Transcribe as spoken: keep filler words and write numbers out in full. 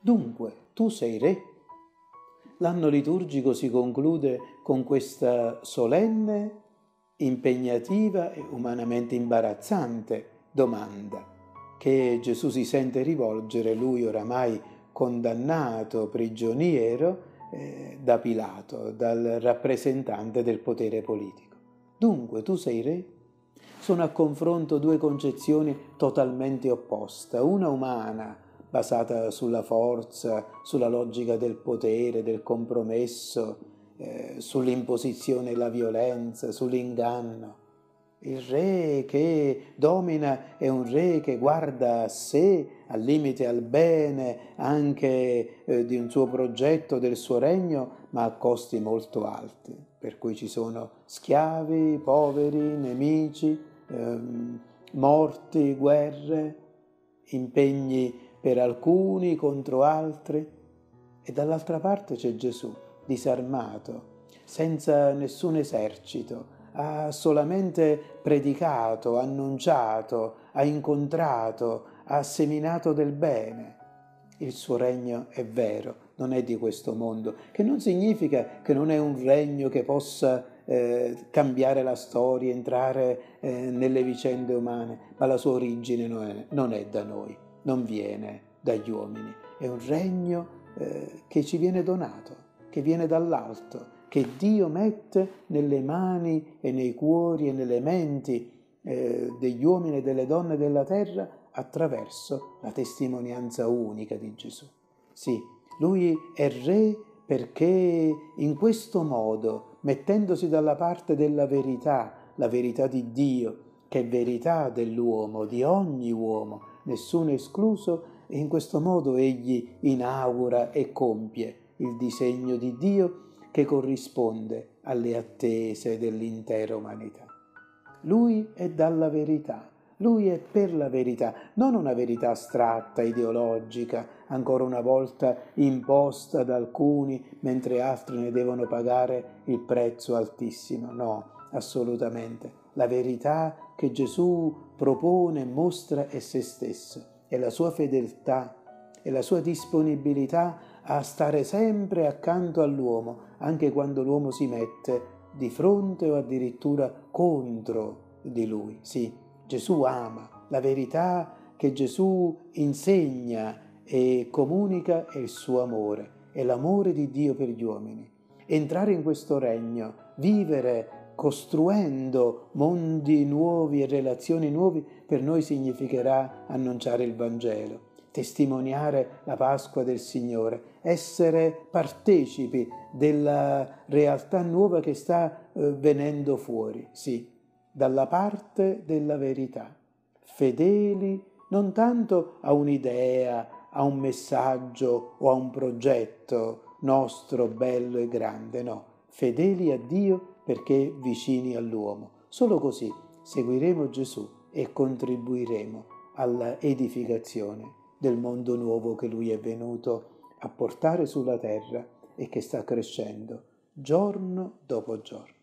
Dunque, tu sei re? L'anno liturgico si conclude con questa solenne, impegnativa e umanamente imbarazzante domanda che Gesù si sente rivolgere, lui oramai condannato, prigioniero, eh, da Pilato, dal rappresentante del potere politico. Dunque, tu sei re? Sono a confronto due concezioni totalmente opposte, una umana, basata sulla forza, sulla logica del potere, del compromesso, eh, sull'imposizione e la violenza, sull'inganno. Il re che domina è un re che guarda a sé, al limite al bene, anche eh, di un suo progetto, del suo regno, ma a costi molto alti, per cui ci sono schiavi, poveri, nemici, ehm, morti, guerre, impegni per alcuni contro altri, e dall'altra parte c'è Gesù, disarmato, senza nessun esercito, ha solamente predicato, annunciato, ha incontrato, ha seminato del bene. Il suo regno è vero, non è di questo mondo, che non significa che non è un regno che possa eh, cambiare la storia, entrare eh, nelle vicende umane, ma la sua origine non è, non è da noi, non viene dagli uomini, è un regno eh, che ci viene donato, che viene dall'alto, che Dio mette nelle mani e nei cuori e nelle menti eh, degli uomini e delle donne della terra attraverso la testimonianza unica di Gesù. Sì, lui è re perché in questo modo, mettendosi dalla parte della verità, la verità di Dio, che è verità dell'uomo, di ogni uomo, nessuno escluso, e in questo modo egli inaugura e compie il disegno di Dio che corrisponde alle attese dell'intera umanità. Lui è dalla verità, lui è per la verità, non una verità astratta, ideologica, ancora una volta imposta da alcuni, mentre altri ne devono pagare il prezzo altissimo. No, assolutamente. La verità che Gesù propone, mostra è se stesso, è la sua fedeltà, è la sua disponibilità a stare sempre accanto all'uomo, anche quando l'uomo si mette di fronte o addirittura contro di lui. Sì, Gesù ama. La verità che Gesù insegna e comunica è il suo amore, è l'amore di Dio per gli uomini. Entrare in questo regno, vivere costruendo mondi nuovi e relazioni nuove, per noi significherà annunciare il Vangelo, testimoniare la Pasqua del Signore, essere partecipi della realtà nuova che sta eh, venendo fuori, sì, dalla parte della verità, fedeli non tanto a un'idea, a un messaggio o a un progetto nostro bello e grande, no, fedeli a Dio perché vicini all'uomo. Solo così seguiremo Gesù e contribuiremo alla edificazione del mondo nuovo che Lui è venuto a portare sulla terra e che sta crescendo giorno dopo giorno.